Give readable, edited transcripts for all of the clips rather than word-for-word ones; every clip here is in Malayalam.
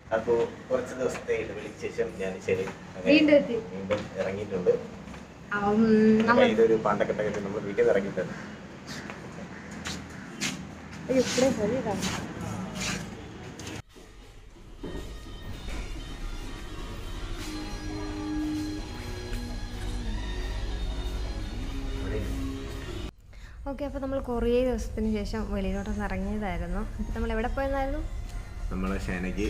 അപ്പോൾ കുറച്ച് ദിവസത്തെ ഇടവേളയ്ക്ക് ശേഷം ഞാൻ വീണ്ടും ഇറങ്ങിയിട്ടുണ്ട്. ഇതൊരു പാണ്ടക്കെട്ട കെട്ടി നമ്മൾ വീട്ടിൽ നിന്ന് ഇറങ്ങിയിട്ടുണ്ട്. ഓക്കെ, അപ്പോൾ നമ്മൾ കുറേ ദിവസത്തിന് ശേഷം വെളിയിലോട്ടൊന്ന് ഇറങ്ങിയതായിരുന്നു. നമ്മൾ എവിടെ പോയെന്നായിരുന്നു? നമ്മൾ ഷേനയ്ക്ക്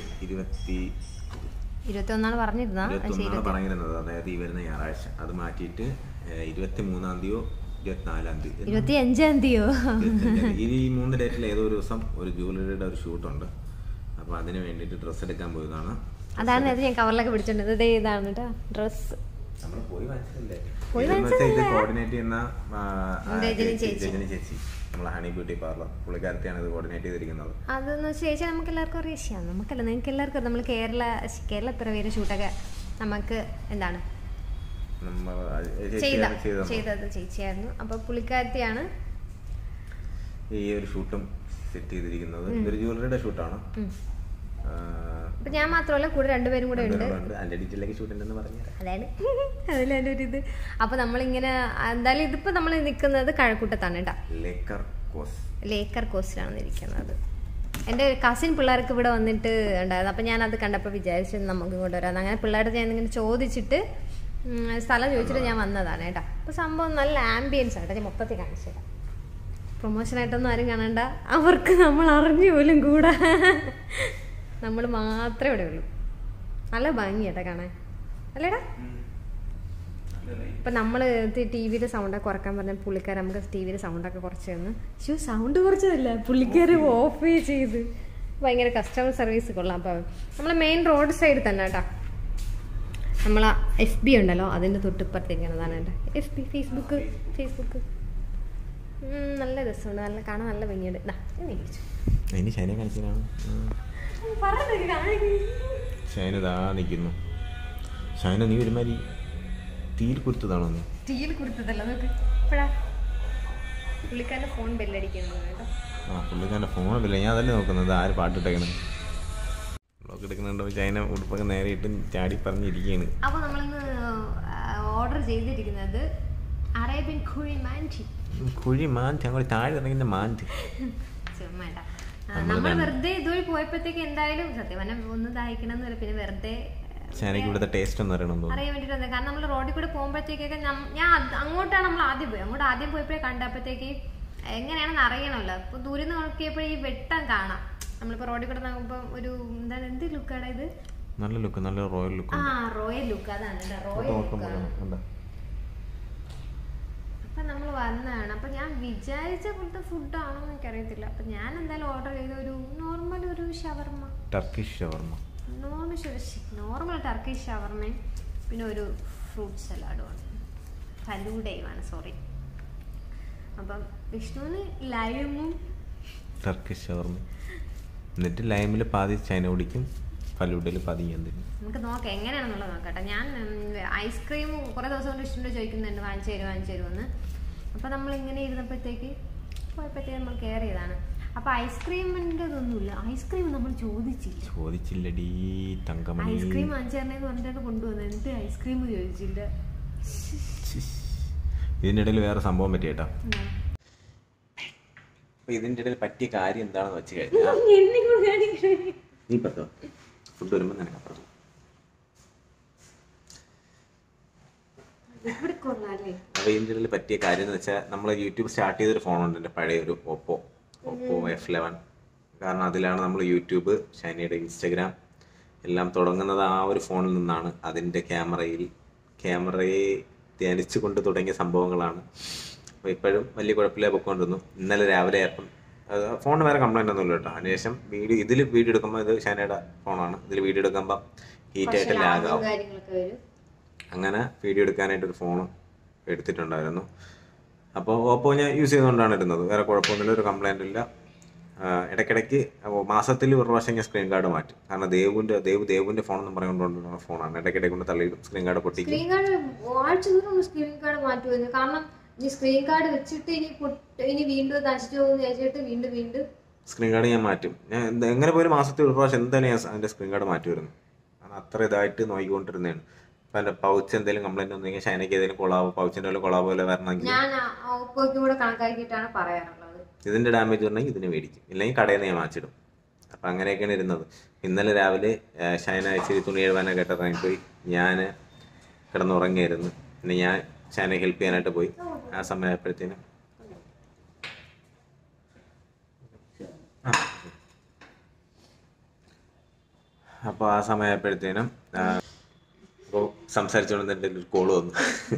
21 പറഞ്ഞിരുന്നത്, അതായത് ഈ വരുന്ന ഞായറാഴ്ച. അത് മാറ്റിയിട്ട് 23-ാം തീയതിയോ 24-ാം തീയതി 25-ാം തീയതിയോ ഈ 3 ഡേറ്റിൽ ഏതോ ഒരു ദിവസം ഒരു ജ്വല്ലറിയുടെ ഒരു ഷൂട്ടുണ്ട്. അപ്പോൾ അതിന് വേണ്ടിയിട്ട് ഡ്രസ്സ് എടുക്കാൻ പോയതാണ്. അതാണ് നേരത്തെ ഞാൻ കവറിലൊക്കെ പിടിച്ചിട്ടുണ്ട്. ഇതാണ് കേട്ടോ ഡ്രസ്സ്. നമ്മൾ പോയി വാങ്ങിച്ചിട്ടില്ലേ, കോർഡിനേറ്റ് ചെയ്യുന്ന രജനി ചേച്ചി, നമ്മളെ ഹണി ബ്യൂട്ടി പാർലർ പുള്ളിക്കാരത്തെയാണ് ഇത് കോർഡിനേറ്റ് ചെയ്തിരിക്കുന്നത്. അതെന്ന് ചേച്ചാൽ നമുക്ക് എല്ലാവർക്കും അറിയാം. നമുക്കല്ല, നിങ്ങൾക്ക് എല്ലാവർക്കും. നമ്മൾ കേരള എത്ര പേര് ഷൂട്ടൊക്കെ നമുക്ക് എന്താണ് ചെയ്തത് ചേച്ചിയായിരുന്നു. അപ്പൊ പുള്ളിക്കാരത്തെയാണ് ഈ ഒരു ഷൂട്ടും സെറ്റ് ചെയ്തിരിക്കുന്നത്. ഇതൊരു ജ്വല്ലറിയുടെ ഷൂട്ടാണ്. അപ്പൊ ഞാൻ മാത്രമല്ല, കൂടെ 2 പേരും കൂടെ ഉണ്ട്. അതാണ് അതിലെന്റെ ഒരു ഇത്. അപ്പൊ നമ്മളിങ്ങനെ എന്തായാലും ഇതിപ്പോ നമ്മൾ നിൽക്കുന്നത് കഴക്കൂട്ടത്താണ് കേട്ടോ. ലേക്കർ കോസ്റ്റിലാണ് ഇരിക്കുന്നത്. എൻ്റെ കസിൻ പിള്ളേർക്ക് ഇവിടെ വന്നിട്ട് ഉണ്ടായിരുന്നു. അപ്പം ഞാനത് കണ്ടപ്പോൾ വിചാരിച്ചു നമുക്ക് ഇങ്ങോട്ട് വരാം. അങ്ങനെ പിള്ളേരുടെ ഞാൻ ഇങ്ങനെ ചോദിച്ചിട്ട് സ്ഥലം ചോദിച്ചിട്ട് ഞാൻ വന്നതാണ് കേട്ടോ. അപ്പോൾ സംഭവം നല്ല ആംബിയൻസ് ആട്ടോ. ഞാൻ മൊത്തത്തിൽ കാണിച്ചു തരാം. പ്രൊമോഷനായിട്ടൊന്നും ആരും കാണണ്ട, അവർക്ക് നമ്മൾ അറിഞ്ഞു പോലും കൂടാ, നമ്മൾ മാത്രമേ ഇവിടെ ഉള്ളൂ. നല്ല ഭംഗിയാട്ടോ കാണാൻ, അല്ലേടാ? ഇപ്പം നമ്മൾ ടി വിയുടെ സൗണ്ടൊക്കെ കുറക്കാൻ പറഞ്ഞാൽ പുള്ളിക്കാരൻ നമുക്ക് ടി വിയുടെ സൗണ്ടൊക്കെ കുറച്ച് തന്നു. സൗണ്ട് കുറച്ചതല്ല, പുള്ളിക്കാരൻ ഓഫ് ചെയ്ത്. ഭയങ്കര കസ്റ്റമർ സർവീസ് കൊള്ളാം. അപ്പം നമ്മൾ മെയിൻ റോഡ് സൈഡിൽ തന്നെ കേട്ടോ. നമ്മൾ FB ഉണ്ടല്ലോ, അതിൻ്റെ തൊട്ടിപ്പുറത്തേക്കാണ് കേട്ടോ. FB ഫേസ്ബുക്ക് നല്ല രസമുണ്ട്, നല്ല കാണാൻ നല്ല ഭംഗിയുണ്ട്. ഷൈന നീ ഒരുമാതിരി തീയിൽ കുരുത്തതാണോ? തീയിൽ കുരുത്തതല്ല, നോക്ക് ഇപ്പഴാ പുള്ളിക്കാരൻ്റെ ഫോൺ ബെല്ലടിക്കുന്നത് കേട്ടോ. പുള്ളിക്കാരൻ്റെ ഫോൺ ബെല്ല, ഞാൻ അതല്ലേ നോക്കുന്നത്. ആര് പാട്ടിട്ടേക്കണം ബ്ലോക്ക് എടുക്കുന്നുണ്ടോ? ചൈന ഉടുപ്പൊക്കെ നേരെ ഇട്ട് ചാടി പറഞ്ഞിരിക്കുകയാണ്. അപ്പോൾ നമ്മളിന്ന് ഓർഡർ ചെയ്തിരിക്കുന്നത് അറേബ്യൻ അങ്ങോട്ട് താഴെ ഇറങ്ങുന്ന മാന്തി. ചുമ്മാ നമ്മൾ വെറുതെ ഇതുവഴി പോയപ്പോഴത്തേക്ക് എന്തായാലും സത്യം പറഞ്ഞാൽ ഒന്ന് ദാഹിക്കണം. പിന്നെ വെറുതെ ഇവിടുത്തെ ടേസ്റ്റ് ഒന്ന് അറിയാൻ വേണ്ടിട്ട്. കാരണം നമ്മൾ റോഡിൽ കൂടെ പോകുമ്പോഴത്തേക്കൊക്കെ ഞാൻ അങ്ങോട്ടാണ് നമ്മൾ ആദ്യം പോയി. അങ്ങോട്ട് ആദ്യം പോയപ്പോഴേ കണ്ടപ്പോഴത്തേക്ക് എങ്ങനെയാണെന്ന് അറിയണമല്ലോ. അപ്പൊ ദൂരെ നിന്ന് നോക്കിയപ്പോഴേ ഈ വെട്ടം കാണാം. നമ്മളിപ്പോ റോഡിൽ കൂടെ നോക്കുമ്പോ ഒരു എന്താണ്, എന്ത് ലുക്കാണ് ഇത്? നല്ല ലുക്ക്, നല്ല റോയൽ ലുക്ക്. റോയൽ ലുക്ക്, അതാണ് റോയൽ ലുക്കാണ്. അപ്പൊ നമ്മൾ വന്നതാണ്. അപ്പൊ ഞാൻ വിചാരിച്ച പോലത്തെ ഫുഡാണോ എന്ന് എനിക്കറിയത്തില്ല. അപ്പൊ ഞാൻ എന്തായാലും ഓർഡർ ചെയ്ത ഒരു നോർമൽ ഒരു shawarma, Turkish shawarma, normal Turkish ഷവർമയും പിന്നെ ഒരു ഫ്രൂട്ട് സലാഡുമാണ്, ഫലൂഡയുമാണ്. സോറി. അപ്പം വിഷ്ണുവിന് ലൈമും ടർക്കിഷ് ഷവർമ, എന്നിട്ട് ലൈമിൽ പാതി ചൈന കുടിക്കും, ഫലൂഡയിൽ പാതി ഞാൻ തരും. നമുക്ക് നോക്കാം എങ്ങനെയാണെന്നുള്ളത് നോക്കട്ടെ. ഞാൻ ഐസ്ക്രീം കുറേ ദിവസം കൊണ്ട് വിഷ്ണുവിൻ്റെ ചോദിക്കുന്നുണ്ട് വാങ്ങിച്ചു തരുമെന്ന്. അപ്പം നമ്മളിങ്ങനെ ഇരുന്നപ്പോഴത്തേക്ക് നമ്മൾ കെയർ ചെയ്താണ്. അപ്പൊ ഐസ്ക്രീമിന്റെ ഇതൊന്നുമില്ല. ഐസ്ക്രീം നമ്മൾ ചോദിച്ചില്ലടി തങ്കമണി. ഐസ്ക്രീം വാങ്ങിച്ചേർന്നെന്ന് പറഞ്ഞിട്ട് കൊണ്ടുവന്നു, എന്നിട്ട് ഐസ്ക്രീം ചോദിച്ചില്ല. ഇതിൻ്റെ ഇടയിൽ വേറെ സംഭവം പറ്റിയേട്ടാ. ഇതിൻ്റെ ഇടയിൽ പറ്റിയ കാര്യം എന്താണെന്ന് വെച്ച് കഴിഞ്ഞാൽ നീ പറ്റോ ഫുഡ് വരുമ്പോൾ നിനക്ക് അപ്പുറം. അപ്പോൾ ഇതിൻ്റെ ഇടയിൽ പറ്റിയ കാര്യം എന്ന് വെച്ചാൽ നമ്മൾ യൂട്യൂബ് സ്റ്റാർട്ട് ചെയ്തൊരു ഫോണുണ്ട്, എൻ്റെ പഴയ ഒരു Oppo F11. കാരണം അതിലാണ് നമ്മൾ യൂട്യൂബ്, ഷൈനയുടെ ഇൻസ്റ്റഗ്രാം എല്ലാം തുടങ്ങുന്നത് ആ ഒരു ഫോണിൽ നിന്നാണ്. അതിൻ്റെ ക്യാമറയെ ധ്യാനിച്ചു കൊണ്ട് തുടങ്ങിയ സംഭവങ്ങളാണ്. അപ്പോൾ ഇപ്പോഴും വലിയ കുഴപ്പമില്ല, പൊയ്ക്കൊണ്ടിരുന്നു. ഇന്നലെ രാവിലെ ആയപ്പം ഫോണിന് വേറെ കംപ്ലൈൻ്റ് ഒന്നുമില്ല കേട്ടോ. അതിനുശേഷം ഇതിൽ വീഡിയോ എടുക്കുമ്പോൾ, ഇത് ഷൈനയുടെ ഫോണാണ്, ഇതിൽ വീഡിയോ എടുക്കുമ്പോൾ ഹീറ്റായിട്ട് ലാഗാവും. അങ്ങനെ വീഡിയോ എടുക്കാനായിട്ടൊരു ഫോൺ എടുത്തിട്ടുണ്ടായിരുന്നു. അപ്പോൾ Oppo ഞാൻ യൂസ് ചെയ്തുകൊണ്ടാണ് ഇരുന്നത്. വേറെ കുഴപ്പമൊന്നുമില്ല, ഒരു കംപ്ലൈൻ്റ് ഇല്ല. ഇടയ്ക്കിടയ്ക്ക് മാസത്തിൽ ഒരു പ്രാവശ്യം ഞാൻ സ്ക്രീൻ കാർഡ് മാറ്റും. കാരണം ദേവുവിൻ്റെ ഫോണെന്ന് പറഞ്ഞുകൊണ്ടുള്ള ഫോണാണ്. ഇടയ്ക്കിടയ്ക്ക് കൊണ്ട് തള്ളിയിടും, സ്ക്രീൻ കാർഡ് പൊട്ടിക്കും. സ്ക്രീൻ കാർഡ് മാറ്റുമായിരുന്നു. കാരണം ഈ സ്ക്രീൻ കാർഡ് വെച്ചിട്ട് ഇനി വീണ്ടും നശിച്ചു പോകുന്ന വിചാരിച്ചിട്ട് വീണ്ടും സ്ക്രീൻ ഗാർഡ് ഞാൻ മാറ്റും. ഞാൻ എങ്ങനെ പോലും മാസത്തിൽ ഒരു പ്രാവശ്യം എന്തായാലും ഞാൻ അതിൻ്റെ സ്ക്രീൻ ഗാർഡ് മാറ്റി വരുന്നു. കാരണം അത്ര ഇതായിട്ട് നോക്കിക്കൊണ്ടിരുന്നതാണ്. അപ്പം എൻ്റെ പൗച്ച് എന്തെങ്കിലും കംപ്ലൈൻറ്റ് വന്നെങ്കിൽ ഷൈനയ്ക്ക് ഏതെങ്കിലും കൊളാവോ പൗച്ചിൻ്റെ പോലെ കൊളാവോ പോലെ വരണമെങ്കിൽ ഇതിൻ്റെ ഡാമേജ് വരണമെങ്കിൽ ഇതിന് മേടിക്കും, ഇല്ലെങ്കിൽ കടയിൽ നിന്ന് ഞാൻ മാറ്റിടും. അപ്പം അങ്ങനെയൊക്കെയാണ് ഇരുന്നത്. ഇന്നലെ രാവിലെ ഷൈന ഇച്ചിരി തുണി എഴുതാനൊക്കെ ഇറങ്ങിപ്പോയി. ഞാൻ കിടന്നുറങ്ങിയായിരുന്നു. പിന്നെ ഞാൻ ഷൈനയെ ഹെൽപ്പ് ചെയ്യാനായിട്ട് പോയി. ആ സമയമായപ്പോഴത്തേനും അപ്പോൾ ആ സമയമായപ്പോഴത്തേനും അപ്പോൾ സംസാരിച്ചുകൊണ്ട് എൻ്റെ ഒരു കോള് വന്നു.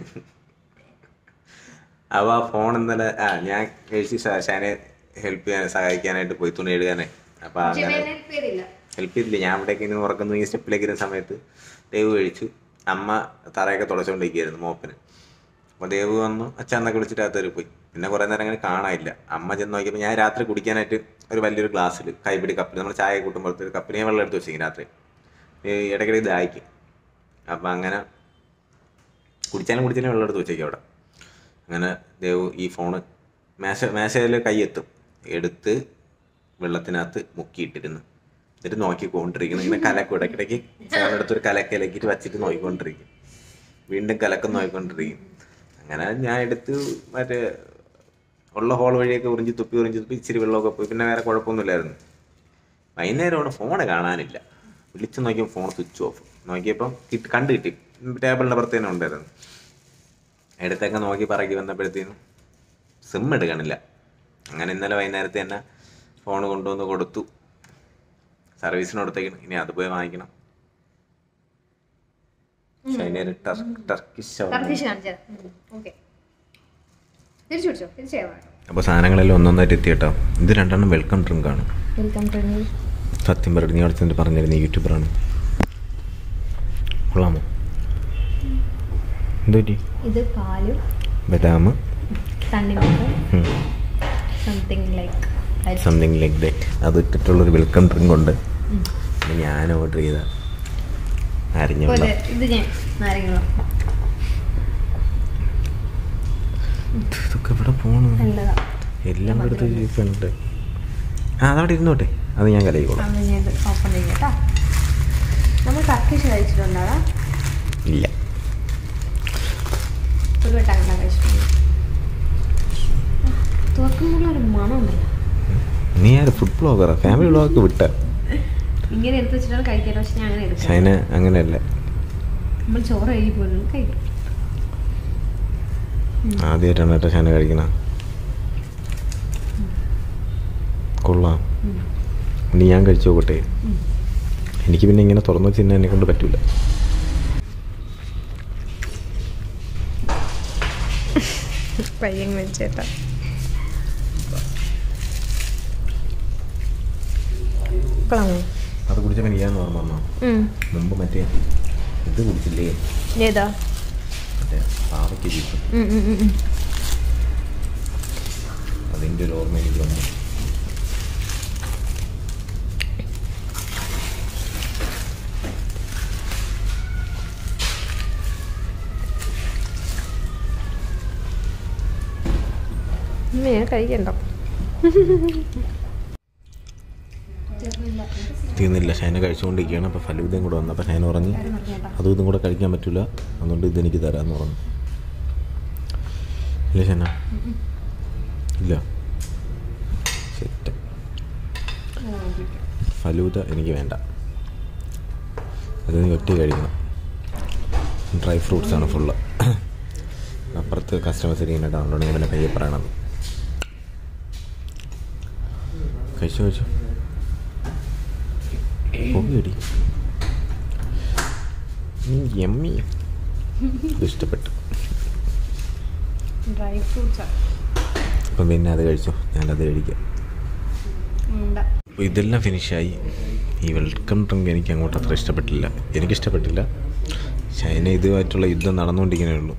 അപ്പോൾ ആ ഫോൺ ഇന്നലെ ഞാൻ കഴിച്ച് ഷാനെ ഹെൽപ്പ് ചെയ്യാൻ സഹായിക്കാനായിട്ട് പോയി തുണി എഴുതാനേ. അപ്പോൾ അങ്ങനെ ഹെൽപ്പ് ചെയ്തില്ല. ഞാൻ ഇവിടേക്ക് ഇങ്ങനെ ഉറക്കുന്നു ഈ സ്റ്റെപ്പിലേക്ക് ഇരുന്ന സമയത്ത് ദേവ് കഴിച്ചു. അമ്മ തറയൊക്കെ തുടച്ചുകൊണ്ടിരിക്കുകയായിരുന്നു മോപ്പിന്. അപ്പോൾ ദേവ് വന്നു അച്ഛന്നൊക്കെ വിളിച്ചിട്ട് അകത്തേറി പോയി. പിന്നെ കുറേ നേരം അങ്ങനെ കാണാനില്ല. അമ്മ ചെന്ന് നോക്കിയപ്പോൾ ഞാൻ രാത്രി കുടിക്കാനായിട്ട് ഒരു വലിയൊരു ഗ്ലാസ്സിൽ കൈപിടി കപ്പിൽ നമ്മൾ ചായ കൂട്ടുമ്പോഴത്തെ ഒരു കപ്പിൽ ഞാൻ വെള്ളം എടുത്ത് വെച്ചിരിക്കും രാത്രി. ഇടയ്ക്കിടയ്ക്ക് ദാഹിക്കും. അപ്പം അങ്ങനെ കുടിച്ചാലും വെള്ളം എടുത്ത് വെച്ചേക്കും അവിടെ. അങ്ങനെ ദേവ് ഈ ഫോണ് മേശയിൽ കൈയെത്തും എടുത്ത് വെള്ളത്തിനകത്ത് മുക്കിയിട്ടിരുന്നു. എന്നിട്ട് നോക്കിക്കൊണ്ടിരിക്കുന്നു. ഇങ്ങനെ കലക്കും ഇടയ്ക്കിടയ്ക്ക് ചേർന്നെടുത്തൊരു കലക്കിലക്കിയിട്ട് വച്ചിട്ട് നോക്കിക്കൊണ്ടിരിക്കും. വീണ്ടും കലക്കം നോക്കിക്കൊണ്ടിരിക്കും. അങ്ങനെ ഞാൻ എടുത്ത് മറ്റേ ഉള്ള ഹോൾ വഴിയൊക്കെ ഉറിഞ്ചി തുപ്പി ഇച്ചിരി വെള്ളമൊക്കെ പോയി. പിന്നെ വേറെ കുഴപ്പമൊന്നുമില്ലായിരുന്നു. വൈകുന്നേരമാണ് ഫോണ് കാണാനില്ല. വിളിച്ച് നോക്കിയപ്പോൾ ഫോൺ സ്വിച്ച് ഓഫ്. നോക്കിയപ്പം കിട്ടി ടേബിളിൻ്റെ പുറത്ത് തന്നെ ഉണ്ടായിരുന്നു. എടുത്തൊക്കെ നോക്കി പറക്കി വന്നപ്പോഴത്തേനും സിം എടുക്കണില്ല. അങ്ങനെ ഇന്നലെ വൈകുന്നേരത്തെ തന്നെ ഫോൺ കൊണ്ടുവന്ന് കൊടുത്തു. സർവീസിന് കൊടുത്തേക്കണം. ഇനി അത് പോയി വാങ്ങിക്കണം. അപ്പോൾ സാധനങ്ങളെല്ലാം ഒന്നൊന്നായിട്ട് എത്തി കേട്ടോ. ഇത് രണ്ടെണ്ണം വെൽക്കം ഡ്രിങ്ക് ആണ്. സത്യം പറഞ്ഞു നീ അടുത്ത് പറഞ്ഞിരുന്നു യൂട്യൂബറാണ്. കൊള്ളാമോ? എന്തോ ഇത് പാലും ബദാം സംതിങ് ലൈക്ക് ദാറ്റ് അത് ഇട്ടിട്ടുള്ളൊരു വെൽക്കം ഡ്രിങ്ക് ഉണ്ട്. ഞാൻ ഓർഡർ ചെയ്ത നാരങ്ങ വെള്ളം. ഇതൊക്കെ ഇവിടെ പോണു എല്ലാം എടുത്ത് ജീപ്പുണ്ട്. അതവിടെ ഇരുന്നോട്ടെ, അത് ഞാൻ കലയിക്കോളാം. ഇല്ല നീ ആര് ഫുഡ് ബ്ലോഗറാ? ഫാമിലി ബ്ലോഗൊക്കെ വിട്ട ഷൈന അങ്ങനെയല്ല. ആദ്യമായിട്ടാണ് കേട്ടോ ഷൈന കഴിക്കണ. കൊള്ളാം. ഇനി ഞാൻ കഴിച്ചു നോക്കട്ടെ. എനിക്ക് പിന്നെ ഇങ്ങനെ തുറന്നു വെച്ച് തന്നെ എന്നെ കൊണ്ട് പറ്റൂല. അത് കുടിച്ചപ്പോൾ എനിക്കാന്ന് ഓർമ്മ വന്നോ? മുമ്പ് മറ്റേ ഇത് കുടിച്ചില്ലേ? ഏതാ? മറ്റേ പാവയ്ക്ക് ജ്യൂസ്. അതിൻ്റെ ഒരു ഓർമ്മ എനിക്ക് വന്നു. കഴിക്കണ്ടോ? തീർന്നില്ല. ഷൈന കഴിച്ചുകൊണ്ടിരിക്കുകയാണ്. അപ്പോൾ ഫലൂദയും കൂടെ വന്നു. അപ്പോൾ ഷൈന പറഞ്ഞ് അതും ഇതും കൂടെ കഴിക്കാൻ പറ്റില്ല, അതുകൊണ്ട് ഇതെനിക്ക് തരാമെന്ന് പറഞ്ഞു. ഇല്ല ഷൈന? ഇല്ല. സെറ്റ്. ഫലൂദ എനിക്ക് വേണ്ട, അത് നീ ഒറ്റ കഴിക്കണം. ഡ്രൈ ഫ്രൂട്ട്സാണ് ഫുള്ള്. അപ്പുറത്ത് കസ്റ്റമേഴ്സ് ഇങ്ങനെ ഡൗൺലോഡ് ചെയ്യാൻ പിന്നെ കയ്യെ പറയണത്. കഴിച്ചു പോകടി. യമ്മി. ഇത് ഇഷ്ടപ്പെട്ടു. അപ്പം പിന്നെ അത് കഴിച്ചോ, ഞാനത് കഴിക്കാം. അപ്പോൾ ഇതെല്ലാം ഫിനിഷായി. ഈ വെൽക്കം ഡ്രിങ്ക് എനിക്ക് അങ്ങോട്ട് അത്ര ഇഷ്ടപ്പെട്ടില്ല. എനിക്കിഷ്ടപ്പെട്ടില്ല. ഷൈന ഇതുമായിട്ടുള്ള യുദ്ധം നടന്നുകൊണ്ടിരിക്കുന്നേ ഉള്ളൂ.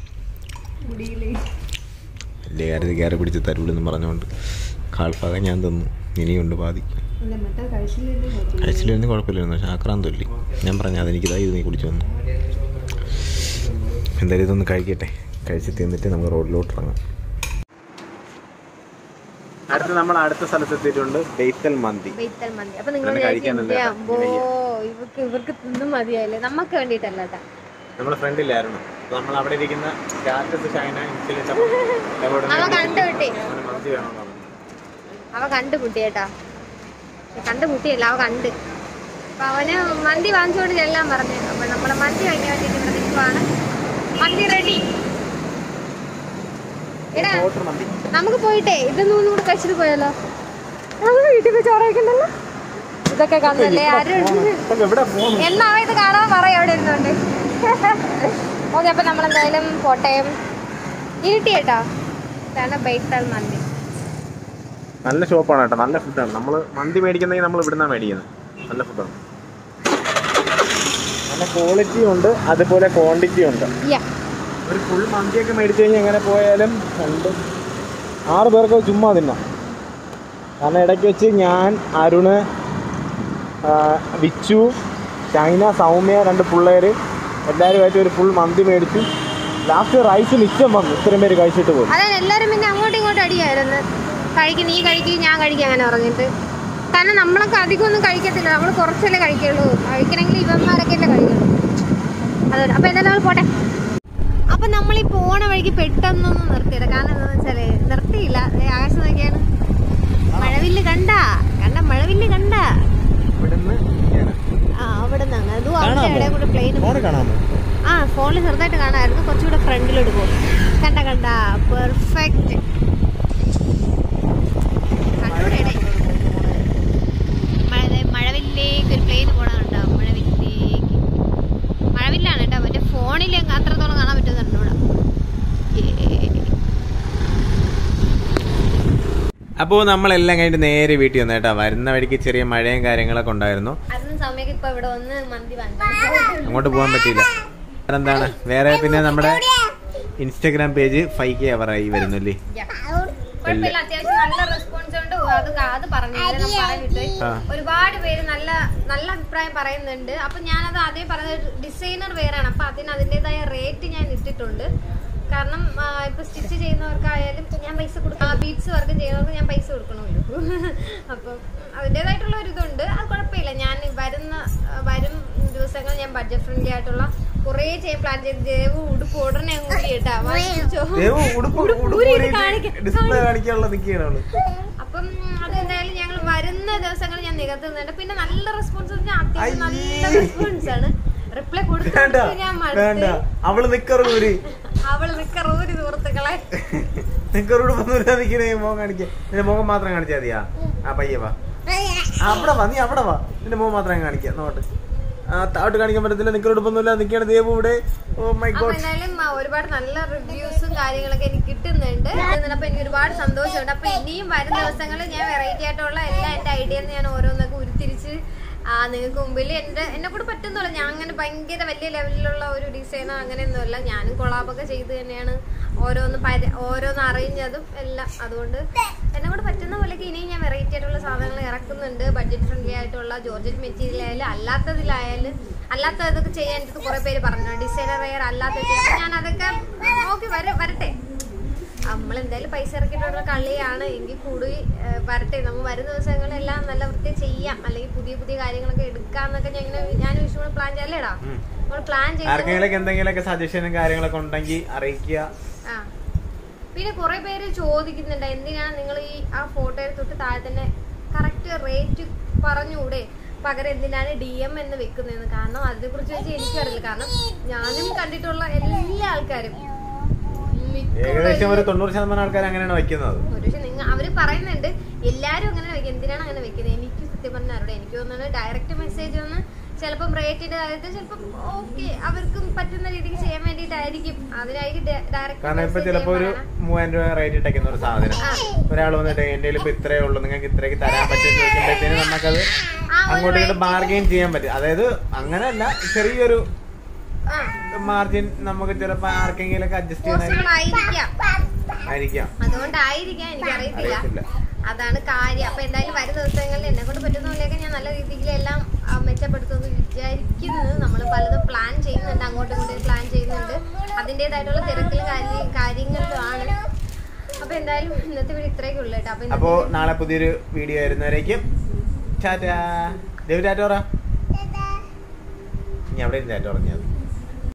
വലിയ കാര്യത്തിൽ കയറി പിടിച്ച് തരൂലെന്ന് പറഞ്ഞുകൊണ്ട് കാൽഭാഗം ഞാൻ തന്നു. ഇനിയുണ്ട് പാതി. കഴിച്ചില്ലായിരുന്നു കുഴപ്പമില്ലായിരുന്നു, പക്ഷെ ആക്രാന്തമില്ലേ. ഞാൻ പറഞ്ഞു അതെനിക്കിതാ, ഇത് നീ കുടിച്ചു വന്നു. എന്തായാലും ഇതൊന്ന് കഴിക്കട്ടെ. കഴിച്ചിട്ട് എന്നിട്ട് നമുക്ക് റോഡിലോട്ട് ഇറങ്ങാം. അടുത്ത് നമ്മൾ അടുത്ത സ്ഥലത്തെത്തിയിട്ടുണ്ട് ബെയ്ത്തൽ മന്തി. അപ്പൊ നിങ്ങൾ ഇവർക്ക് തിന്നും മതിയായില്ലേ, നമുക്ക് വേണ്ടിട്ടല്ല കേട്ടാ. നമ്മുടെ ഫ്രണ്ടിലായിരുന്നു നമ്മൾ അവിടെ ഇരിക്കുന്ന അവ കണ്ടുകുട്ടിയേട്ടാ, കണ്ടുകുട്ടിയല്ല അവ കണ്ട്. അപ്പൊ അവന് മന്തി വാങ്ങിച്ചോണ്ട് ചെല്ലാൻ പറഞ്ഞു. അപ്പൊ നമ്മളെ മന്തി വാങ്ങിക്കാൻ വേണ്ടിട്ട് ഇവിടെ നിൽക്കുവാണ്. മന്തി റെഡി. എടാ നമുക്ക് പോയിട്ടേ ഇതൊന്നും കൂടെ കഴിച്ചിട്ട് പോയാലോ? നമ്മൾ വീട്ടിൽ പോയി ചോറ് കഴിക്കണ്ടല്ലോ. ഇതൊക്കെ കാണുന്നല്ലേ ആരും എന്നാ ഇത് കാണാൻ പറയാം അവിടെ ഇരുന്നോണ്ട്. ഓക്കെ, അപ്പൊ നമ്മളെന്തായാലും കോട്ടയം ഇരുട്ടിയേട്ടാ. ഇതാണ് ബെയ്ത്തൽ മന്തി. നല്ല ഷോപ്പാണ് കേട്ടോ, നല്ല ഫുഡാണ്. നമ്മൾ മന്തി മേടിക്കുന്നെങ്കിൽ നമ്മൾ ഇവിടുന്നാണ് മേടിക്കുന്നത്. നല്ല ഫുഡാണ്, നല്ല ക്വാളിറ്റി ഉണ്ട്, അതുപോലെ ക്വാണ്ടിറ്റി ഉണ്ട്. ഒരു ഫുൾ മന്തിയൊക്കെ മേടിച്ചു കഴിഞ്ഞാൽ എങ്ങനെ പോയാലും 6 പേർക്ക് ചുമ്മാ തിന്നാം. കാരണം ഇടയ്ക്ക് വെച്ച് ഞാൻ, അരുണ്, വിച്ചു, ചൈന, സൗമ്യ, 2 പിള്ളേർ എല്ലാവരുമായിട്ട് ഒരു ഫുൾ മന്തി മേടിച്ചു. ലാസ്റ്റ് റൈസ് മിച്ചം വന്നു, ഇത്രയും പേര് കഴിച്ചിട്ട് പോകും. എല്ലാവരും പിന്നെ അങ്ങോട്ടും ഇങ്ങോട്ടും അടിയായിരുന്നു. കഴിക്കും, നീ കഴിക്കും, ഞാൻ കഴിക്കും, അങ്ങനെ പറഞ്ഞിട്ട്. കാരണം നമ്മളൊക്കെ അധികം ഒന്നും കഴിക്കത്തില്ല, നമ്മൾ കുറച്ചല്ലേ കഴിക്കുള്ളൂ. കഴിക്കണമെങ്കിൽ ഇവന്മാരൊക്കെ അല്ലേ കഴിക്കുള്ളൂ. അതുകൊണ്ട് അപ്പൊ എന്തായാലും നമ്മൾ പോട്ടെ. അപ്പൊ നമ്മൾ ഈ പോണ വഴിക്ക് പെട്ടെന്നൊന്നും നിർത്തിയില്ല. കാരണം എന്താണെന്ന് വെച്ചാല് നിർത്തിയില്ല. ആകാശം നോക്കിയാണ്, മഴവില്ല് കണ്ട മഴവില്ല് കണ്ട അവിടെ നിന്ന് അതും അവിടെ ഇടയിൽ കൂടെ പ്ലെയിൻ ഫോണിൽ ചെറുതായിട്ട് കാണാമായിരുന്നു. കുറച്ചുകൂടെ ഫ്രണ്ടിലോട്ട് പോകും. കണ്ട പെർഫെക്റ്റ് കണ്ടൂടെ. മഴവില്ലേക്ക് ഒരു പ്ലെയിൻ പോണ കണ്ടോ? മഴവില്ലാണ് കേട്ടോ. മറ്റേ ഫോണിൽ അത്രത്തോളം കാണാൻ പറ്റുന്നുണ്ട് ഇവിടെ. അപ്പോൾ നമ്മളെല്ലാം കഴിഞ്ഞിട്ട് നേരെ വീട്ടിൽ വന്നു കേട്ടോ. വരുന്ന വഴിക്ക് ചെറിയ മഴയും കാര്യങ്ങളൊക്കെ ഉണ്ടായിരുന്നു. അങ്ങോട്ട് പോകാൻ പറ്റിയില്ല. എന്താണ് വേറെ പിന്നെ നമ്മുടെ ഇൻസ്റ്റാഗ്രാം പേജ് 5K അവറായി വരുന്നല്ലേ. ഒരുപാട് പേര് നല്ല നല്ല അഭിപ്രായം പറയുന്നുണ്ട്. അപ്പൊ ഞാനത് അതേ പറഞ്ഞത് ഡിസൈനർ വെയറാണ്. അപ്പൊ അതിൻ്റെതായ റേറ്റ് ഞാൻ ഇട്ടിട്ടുണ്ട്. കാരണം ഇപ്പൊ സ്റ്റിച്ച് ചെയ്യുന്നവർക്കായാലും ഞാൻ പൈസ കൊടുക്കണം, ബീഡ്സ് വർക്ക് ചെയ്യുന്നവർക്ക് ഞാൻ പൈസ കൊടുക്കണമല്ലോ. അപ്പം അതിൻ്റെതായിട്ടുള്ള ഒരു ഇതുണ്ട്. അത് കുഴപ്പമില്ല. ഞാൻ വരും ദിവസങ്ങൾ ഞാൻ ബഡ്ജറ്റ് ഫ്രണ്ട്ലി ആയിട്ടുള്ള കുറേ ചെയ്യാൻ പ്ലാൻ ചെയ്ത്. ദേവ് ഉടുപ്പ് ഉടനെ കൂടി കേട്ടാ. അപ്പം അതെന്തായാലും ഞങ്ങൾ വരുന്ന ദിവസങ്ങൾ ഞാൻ നികത്തുന്നുണ്ട്. പിന്നെ നല്ല റെസ്പോൺസ്, അത്യാവശ്യം നല്ല റെസ്പോൺസ് ആണ്. റിപ്ലൈ കൊടുത്തിട്ട് ഞാൻ അവള് നിക്കറൂരി സുഹൃത്തുക്കളെ മുഖം മാത്രം കാണിച്ചാ മതിയാ. ആ പയ്യ വാ, അവിടെ വാ, നീ അവിടെ വാ. നിന്റെ മുഖം മാത്രം കാണിക്കാം. നോട്ട് താട്ട് കാണിക്കാൻ പറ്റത്തില്ല. നിക്കറോടൊപ്പൊന്നുമില്ല, നിക്കാണ് ദേവ് ഇവിടെ. എന്തായാലും ഒരുപാട് നല്ല റിവ്യൂസും കാര്യങ്ങളൊക്കെ എനിക്ക് കിട്ടുന്നുണ്ട്. അപ്പൊ എനിക്ക് ഒരുപാട് സന്തോഷമുണ്ട്. അപ്പൊ ഇനിയും വരും ദിവസങ്ങളിൽ ഞാൻ വെറൈറ്റി ആയിട്ടുള്ള എല്ലാ എന്റെ ഐഡിയന്ന് ഞാൻ ഓരോന്നൊക്കെ ഉരുത്തിരിച്ച് നിങ്ങൾക്ക് മുമ്പിൽ എന്നെ കൂടെ പറ്റുന്നില്ല. ഞാൻ അങ്ങനെ ഭയങ്കര വലിയ ലെവലിലുള്ള ഒരു ഡിസൈനർ അങ്ങനെയൊന്നുമല്ല. ഞാനും കൊളാബൊക്കെ ചെയ്ത് തന്നെയാണ് ഓരോന്ന് അറിഞ്ഞതും എല്ലാം. അതുകൊണ്ട് എന്നെ കൂടെ പറ്റുന്ന പോലെയൊക്കെ ഇനിയും ഞാൻ വെറൈറ്റി ആയിട്ടുള്ള സാധനങ്ങൾ ഇറക്കുന്നുണ്ട്. ബഡ്ജറ്റ് ഫ്രണ്ട്ലി ആയിട്ടുള്ള ജോർജറ്റ് മെറ്റീരിയൽ ആയാലും അല്ലാത്തതൊക്കെ ചെയ്യാൻ എനിക്ക് കുറെ പേര് പറഞ്ഞു. ഡിസൈനർ വെയർ അല്ലാത്തത് ഞാൻ അതൊക്കെ നോക്കി വരട്ടെ. നമ്മളെന്തായാലും പൈസ ഇറക്കിയിട്ടുള്ള കളിയാണ്. എങ്കിൽ കൂടി വരട്ടെ. നമ്മൾ വരും ദിവസങ്ങളെല്ലാം നല്ല വൃത്തിയായി ചെയ്യാം. അല്ലെങ്കിൽ പുതിയ പുതിയ കാര്യങ്ങളൊക്കെ എടുക്കാന്നൊക്കെ ഞാൻ വിഷുവിന് പ്ലാൻ ചെയ്യല്ലേടാ. നമ്മൾ പ്ലാൻ എന്തെങ്കിലുമൊക്കെ സജഷനും കാര്യങ്ങളൊക്കെ ഉണ്ടെങ്കിൽ അറിയിക്കുക. പിന്നെ കുറെ പേര് ചോദിക്കുന്നുണ്ട്, എന്തിനാണ് നിങ്ങൾ ആ ഫോട്ടോയിൽ തൊട്ട് താഴെ തന്നെ കറക്റ്റ് റേറ്റ് പറഞ്ഞുകൂടെ, പകരം എന്തിനാണ് DM എന്ന് വെക്കുന്നതെന്ന്. കാരണം അതിനെ കുറിച്ച് വെച്ച് എനിക്കറിയില്ല. കാരണം ഞാനും കണ്ടിട്ടുള്ള എല്ലാ ആൾക്കാരും ഏകദേശം ഒരു 90% ആൾക്കാർ അങ്ങനെയാണ് വെക്കുന്നത്. അവര് പറയുന്നുണ്ട് എല്ലാരും അങ്ങനെ വെക്കും, എന്തിനാണ് അങ്ങനെ വെക്കുന്നത്. എനിക്ക് സത്യം പറഞ്ഞാൽ അറിയാം. എനിക്ക് തോന്നുന്നത് ഡയറക്റ്റ് മെസ്സേജ് ഒന്ന് ചിലപ്പം റേറ്റിന്റെ കാര്യത്തിൽ ചിലപ്പം ഓക്കെ അവർക്കും പറ്റുന്ന രീതിക്ക് ചെയ്യാൻ വേണ്ടിട്ടായിരിക്കും. അതിനായിരിക്കും ഡയറക്റ്റ്. കാരണം ഇപ്പൊ ചിലപ്പോ ഒരു 3000 രൂപ റേറ്റ് ഇട്ടേക്കുന്ന ഒരു സാധനം ഒരാൾ വന്നിട്ട് എന്റെ ഇപ്പൊ ഇത്രയേ ഉള്ളൂ, നിങ്ങൾക്ക് ഇത്രയ്ക്ക് തരാൻ പറ്റുമെന്ന് ചോദിക്കുമ്പോഴത്തേന് നമുക്കത് അങ്ങോട്ടും ഇങ്ങോട്ട് ബാർഗെയിൻ ചെയ്യാൻ പറ്റും. അതായത് അങ്ങനെയല്ല, ചെറിയൊരു മാർജിൻ നമുക്ക് ചിലപ്പോ ആർക്കെങ്കിലും അഡ്ജസ്റ്റ് ചെയ്യാനായിരിക്കാം. അതുകൊണ്ടായിരിക്കാം, എനിക്കറിയത്തില്ല. അതാണ് കാര്യം. അപ്പൊ എന്തായാലും വരും ദിവസങ്ങളിൽ എന്നെ കൊണ്ട് പറ്റുന്ന പോലെയൊക്കെ ഞാൻ നല്ല രീതിയിൽ എല്ലാം മെച്ചപ്പെടുത്തുമെന്ന് വിചാരിക്കുന്നത്. നമ്മൾ പലതും പ്ലാൻ ചെയ്യുന്നുണ്ട്, അങ്ങോട്ടും ഇങ്ങോട്ടും പ്ലാൻ ചെയ്യുന്നുണ്ട്. അതിൻ്റെതായിട്ടുള്ള തിരക്കിലും കാര്യങ്ങളിലുമാണ്. അപ്പൊ എന്തായാലും ഇന്നത്തെ വീഡിയോ ഇത്രയൊക്കെ ഉള്ളു കേട്ടോ. അപ്പോ നാളെ പുതിയൊരു വീഡിയോ വരുന്നവരേക്കും ടാറ്റാ. ദേവി ടാറ്റ പറ. ഇനി അവിടെ ടാറ്റ പറഞ്ഞത്.